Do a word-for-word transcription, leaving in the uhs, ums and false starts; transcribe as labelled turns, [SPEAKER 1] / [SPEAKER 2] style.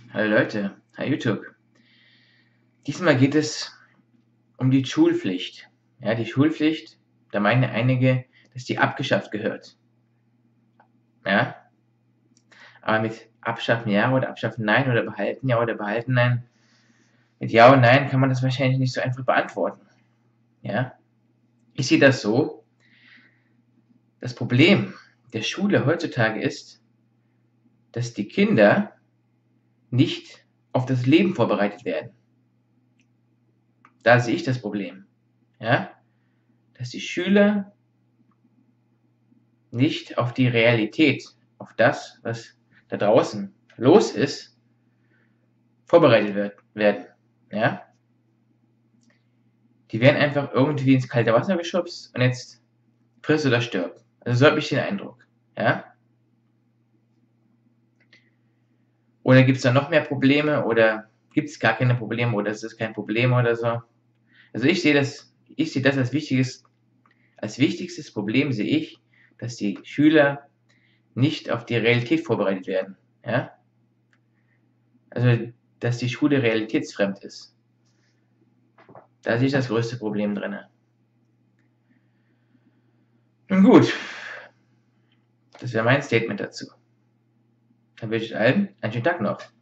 [SPEAKER 1] Hallo Leute, hi YouTube. Diesmal geht es um die Schulpflicht. Ja, die Schulpflicht, da meinen einige, dass die abgeschafft gehört. Ja, aber mit abschaffen ja oder abschaffen nein oder behalten ja oder behalten nein, mit ja und nein kann man das wahrscheinlich nicht so einfach beantworten. Ja, ich sehe das so. Das Problem der Schule heutzutage ist, dass die Kinder nicht auf das Leben vorbereitet werden. Da sehe ich das Problem. Ja, dass die Schüler nicht auf die Realität, auf das, was da draußen los ist, vorbereitet wird, werden. Ja? Die werden einfach irgendwie ins kalte Wasser geschubst und jetzt friss oder stirb. Also so habe ich den Eindruck. Ja? Oder gibt es da noch mehr Probleme oder gibt es gar keine Probleme oder ist es kein Problem oder so? Also ich sehe das, ich sehe das als wichtiges, als wichtigstes Problem sehe ich, dass die Schüler nicht auf die Realität vorbereitet werden. Ja? Also, dass die Schule realitätsfremd ist. Da sehe ich das größte Problem drin. Nun gut, das wäre mein Statement dazu. Dann wünsche ich allen einen schönen Tag noch.